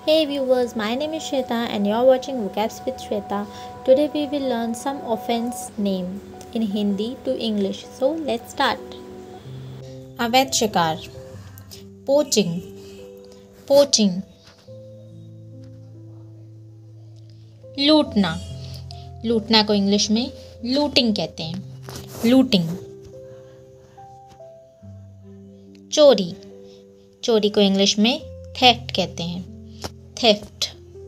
Hey viewers, my name is Shweta and you're watching Vocabs with Shweta. Today we will learn some offense name in Hindi to English. So let's start. अवैध शिकार, poaching, poaching, लूटना, लूटना को English में looting कहते हैं, looting, चोरी, चोरी को इंग्लिश में थेफ्ट कहते हैं, थेफ्ट,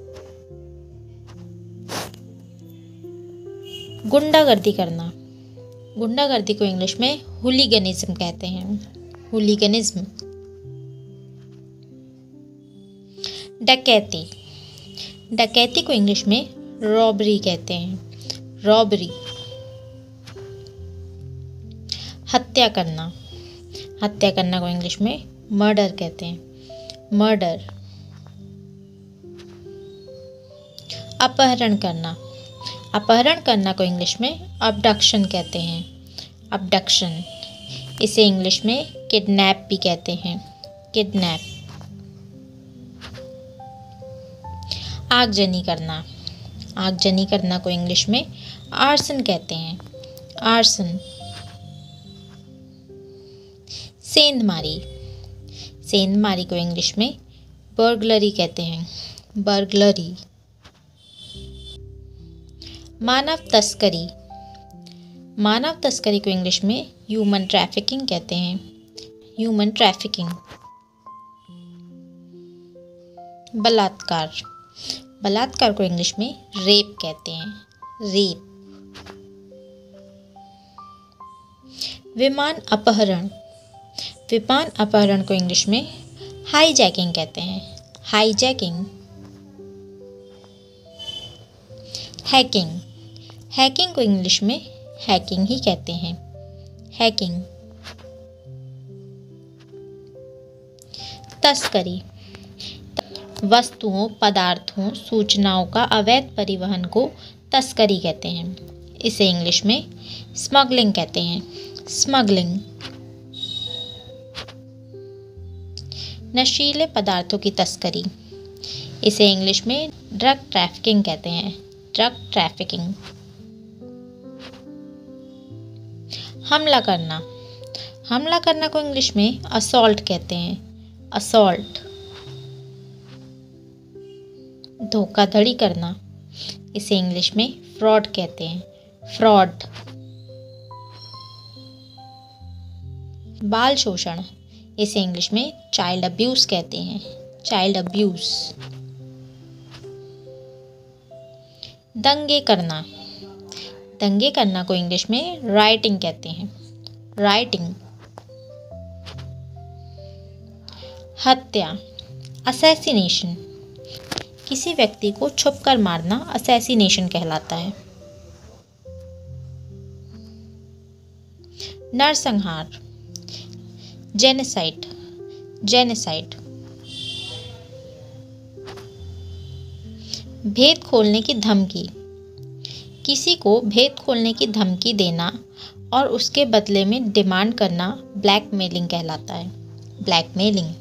गुंडागर्दी करना, गुंडागर्दी को इंग्लिश में हुलीगनिज्म कहते हैं, हुलीगनिज्म, डकैती, डकैती को इंग्लिश में रॉबरी कहते हैं, रॉबरी, हत्या करना, हत्या करना को इंग्लिश में मर्डर कहते हैं, मर्डर, अपहरण करना, अपहरण करना को इंग्लिश में अबडक्शन कहते हैं, अबडक्शन, इसे इंग्लिश में किडनैप भी कहते हैं, किडनैप, आगजनी करना, आगजनी करना को इंग्लिश में आर्सन कहते हैं, आर्सन, सेंधमारी, सेंधमारी को इंग्लिश में बर्गलरी कहते हैं, बर्गलरी, मानव तस्करी, मानव तस्करी को इंग्लिश में ह्यूमन ट्रैफिकिंग कहते हैं, ह्यूमन ट्रैफिकिंग, बलात्कार, बलात्कार को इंग्लिश में रेप कहते हैं, रेप, विमान अपहरण, विमान अपहरण को इंग्लिश में हाईजैकिंग कहते हैं, हाईजैकिंग, हैकिंग, हैकिंग को इंग्लिश में हैकिंग ही कहते हैं, हैकिंग, तस्करी, वस्तुओं, पदार्थों, सूचनाओं का अवैध परिवहन को तस्करी कहते हैं, इसे इंग्लिश में स्मगलिंग कहते हैं, स्मगलिंग, नशीले पदार्थों की तस्करी, इसे इंग्लिश में ड्रग ट्रैफिकिंग कहते हैं, ड्रग ट्रैफिकिंग, हमला करना, हमला करना को इंग्लिश में असॉल्ट कहते हैं, असॉल्ट, धोखाधड़ी करना, इसे इंग्लिश में फ्रॉड कहते हैं, फ्रॉड, बाल शोषण, इसे इंग्लिश में चाइल्ड अब्यूज कहते हैं, चाइल्ड अब्यूज, दंगे करना, दंगे करना को इंग्लिश में राइटिंग कहते हैं, राइटिंग, हत्या, असैसिनेशन, किसी व्यक्ति को छुपकर मारना असैसिनेशन कहलाता है, नरसंहार, जेनेसाइड, जेनेसाइड, भेद खोलने की धमकी, किसी को भेद खोलने की धमकी देना और उसके बदले में डिमांड करना ब्लैकमेलिंग कहलाता है, ब्लैकमेलिंग,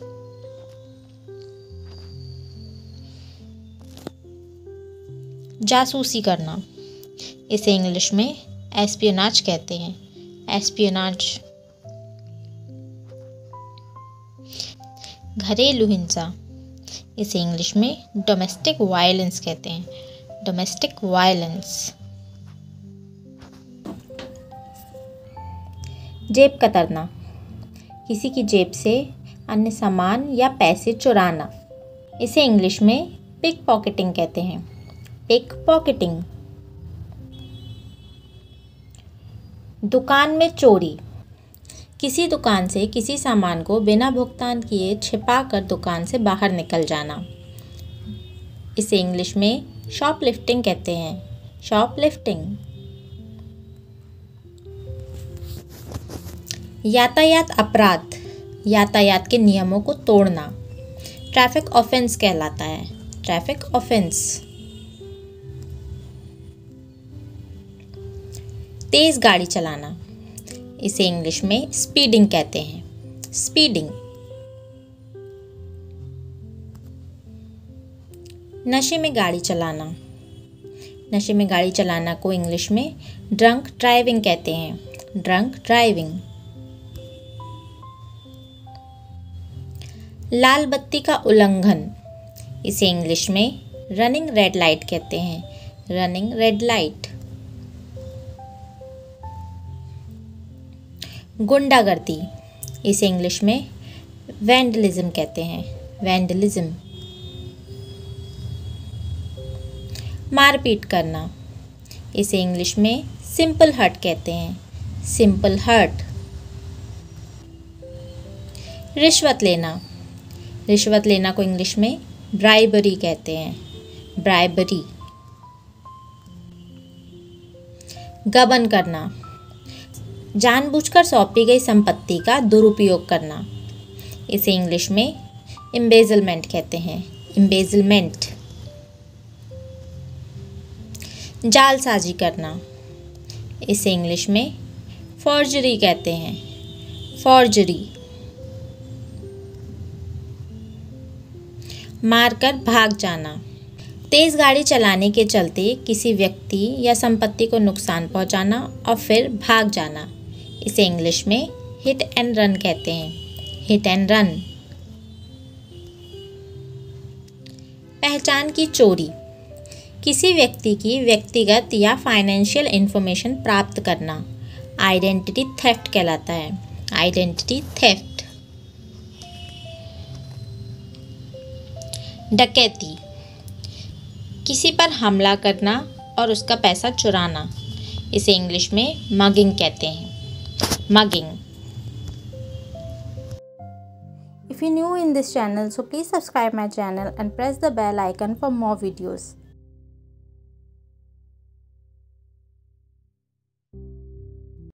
जासूसी करना, इसे इंग्लिश में एस्पियोनाज कहते हैं, एस्पियोनाज, घरेलू हिंसा, इसे इंग्लिश में डोमेस्टिक वायलेंस कहते हैं, डोमेस्टिक वायलेंस, जेब कतरना, किसी की जेब से अन्य सामान या पैसे चुराना, इसे इंग्लिश में पिक पॉकेटिंग कहते हैं, पिक पॉकेटिंग, दुकान में चोरी, किसी दुकान से किसी सामान को बिना भुगतान किए छिपाकर दुकान से बाहर निकल जाना, इसे इंग्लिश में शॉपलिफ्टिंग कहते हैं, शॉपलिफ्टिंग, यातायात अपराध, यातायात के नियमों को तोड़ना, ट्रैफिक ऑफेंस कहलाता है, ट्रैफिक ऑफेंस, तेज गाड़ी चलाना, इसे इंग्लिश में स्पीडिंग कहते हैं, स्पीडिंग, नशे में गाड़ी चलाना। नशे में गाड़ी चलाना को इंग्लिश में ड्रंक ड्राइविंग कहते हैं। Drunk driving. लाल बत्ती का उल्लंघन, इसे इंग्लिश में रनिंग रेड लाइट कहते हैं। Running red light. गुंडागर्दी, इसे इंग्लिश में वैंडलिज्म कहते हैं। वैंडलिज्म। मारपीट करना, इसे इंग्लिश में सिंपल हर्ट कहते हैं। Simple hurt. रिश्वत लेना। रिश्वत लेना को इंग्लिश में ब्राइबरी कहते हैं। ब्राइबरी। गबन करना, जानबूझकर सौंपी गई संपत्ति का दुरुपयोग करना, इसे इंग्लिश में एम्बेजलमेंट कहते हैं। एम्बेजलमेंट। जालसाजी करना, इसे इंग्लिश में फॉर्जरी कहते हैं। फॉर्जरी। मारकर भाग जाना, तेज गाड़ी चलाने के चलते किसी व्यक्ति या संपत्ति को नुकसान पहुंचाना और फिर भाग जाना, इसे इंग्लिश में हिट एंड रन कहते हैं। Hit and run. पहचान की चोरी, किसी व्यक्ति की व्यक्तिगत या फाइनेंशियल इंफॉर्मेशन प्राप्त करना, आइडेंटिटी थेफ्ट कहलाता है। Identity theft. डकैती, किसी पर हमला करना और उसका पैसा चुराना, इसे इंग्लिश में मगिंग कहते हैं। Mugging. If you're new in this channel, so please subscribe my channel and press the bell icon for more videos.